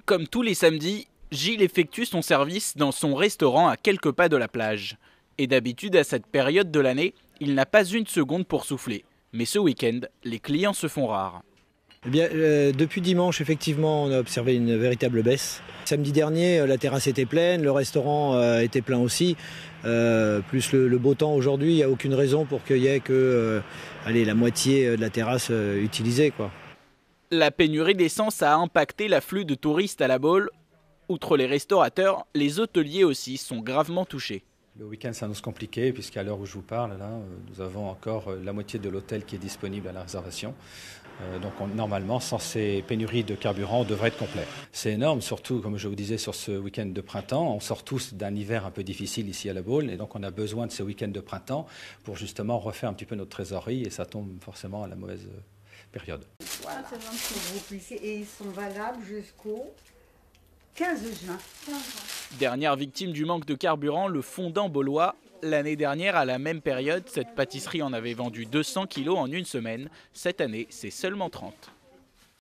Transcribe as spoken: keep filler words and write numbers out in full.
Comme tous les samedis, Gilles effectue son service dans son restaurant à quelques pas de la plage. Et d'habitude, à cette période de l'année, il n'a pas une seconde pour souffler. Mais ce week-end, les clients se font rares. Eh bien, euh, depuis dimanche, effectivement, on a observé une véritable baisse. Samedi dernier, la terrasse était pleine, le restaurant euh, était plein aussi. Euh, plus le, le beau temps aujourd'hui, il n'y a aucune raison pour qu'il y ait que euh, allez, la moitié de la terrasse euh, utilisée, quoi. La pénurie d'essence a impacté l'afflux de touristes à la Baule. Outre les restaurateurs, les hôteliers aussi sont gravement touchés. Le week-end s'annonce compliqué puisqu'à l'heure où je vous parle, là, nous avons encore la moitié de l'hôtel qui est disponible à la réservation. Euh, donc on, normalement, sans ces pénuries de carburant, on devrait être complet. C'est énorme, surtout, comme je vous disais, sur ce week-end de printemps. On sort tous d'un hiver un peu difficile ici à la Baule et donc on a besoin de ce week-end de printemps pour justement refaire un petit peu notre trésorerie et ça tombe forcément à la mauvaise période. Voilà. Et ils sont valables jusqu'au quinze juin. Dernière victime du manque de carburant, le fondant baulois. L'année dernière, à la même période, cette pâtisserie en avait vendu deux cents kilos en une semaine. Cette année, c'est seulement trente.